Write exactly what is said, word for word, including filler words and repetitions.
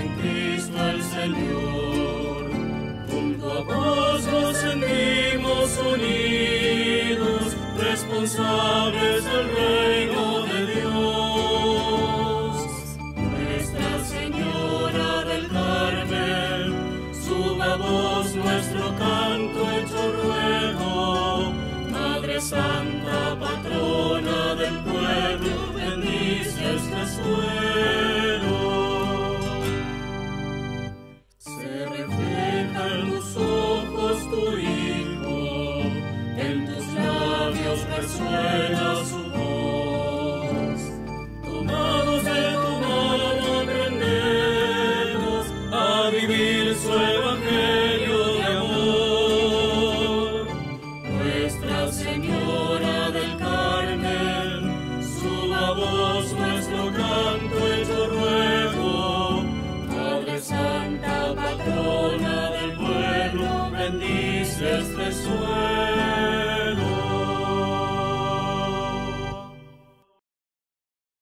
en Cristo el Señor. Junto a vos nos sentimos unidos, responsables del reino de Dios. Nuestra Señora del Carmel, suba a vos nuestro canto hecho ruego. Madre Santa, patrona del pueblo, bendice este suelo. Se refleja en tus ojos tu Hijo, en tus labios resuena